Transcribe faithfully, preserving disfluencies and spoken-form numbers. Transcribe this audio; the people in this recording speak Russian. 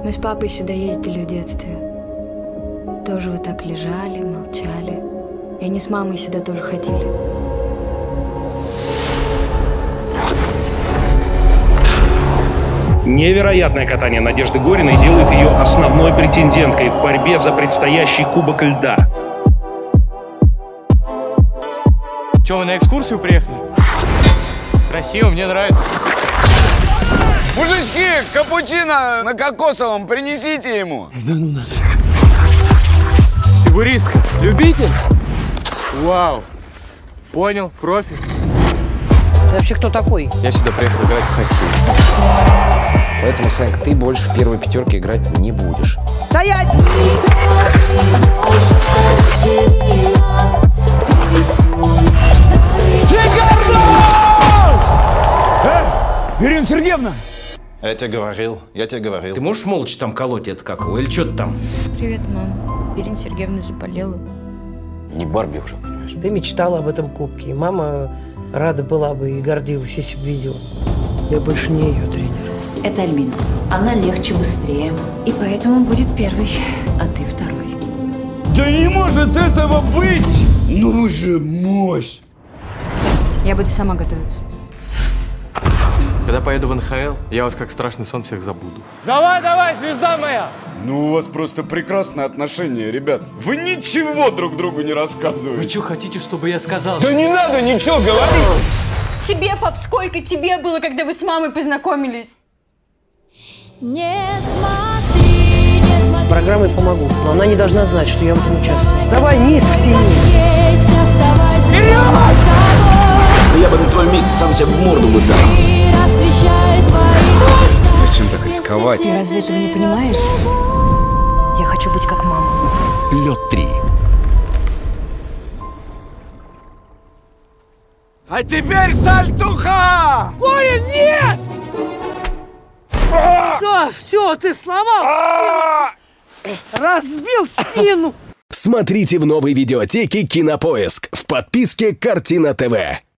Мы с папой сюда ездили в детстве. Тоже вот так лежали, молчали. И они с мамой сюда тоже ходили. Невероятное катание Надежды Гориной делает ее основной претенденткой в борьбе за предстоящий Кубок Льда. Че, вы на экскурсию приехали? Красиво, мне нравится. Мужички, капучино на кокосовом принесите ему. Да ну надо. Фигуристка, любитель? Вау. Понял, профи. Ты вообще кто такой? Я сюда приехал играть в хоккей. Поэтому, Санька, ты больше в первой пятерке играть не будешь. Стоять! Э, Ирина Сергеевна! Я тебе говорил, я тебе говорил. Ты можешь молча там колоть это какого? Или что ты там? Привет, мам. Ирина Сергеевна заболела. Не Барби уже, понимаешь? Ты мечтала об этом кубке, и мама рада была бы и гордилась, если бы видела. Я больше не ее тренер. Это Альбина. Она легче, быстрее. И поэтому будет первый, а ты второй. Да не может этого быть! Ну вы же мощь! Я буду сама готовиться. Когда поеду в эн ха эл, я вас как страшный сон всех забуду. Давай, давай, звезда моя! Ну, у вас просто прекрасные отношения, ребят. Вы ничего друг другу не рассказываете. Вы что хотите, чтобы я сказал? Да не надо ничего говорить! Тебе, пап, сколько тебе было, когда вы с мамой познакомились? Не смотри, не смотри. С программой помогу, но она не должна знать, что я в этом участвую. Давай, низ в тени. Есть, оставайся самой собой. Я бы на твоем месте сам себе в морду бы дал. Мир освещает твои глаза. Зачем так рисковать? Ты разве этого не понимаешь? Я хочу быть как мама. Лед три. А теперь сальтуха! Ой, нет! Все, все, ты сломал спину. Разбил спину. Смотрите в новой видеотеке Кинопоиск в подписке Картина ТВ.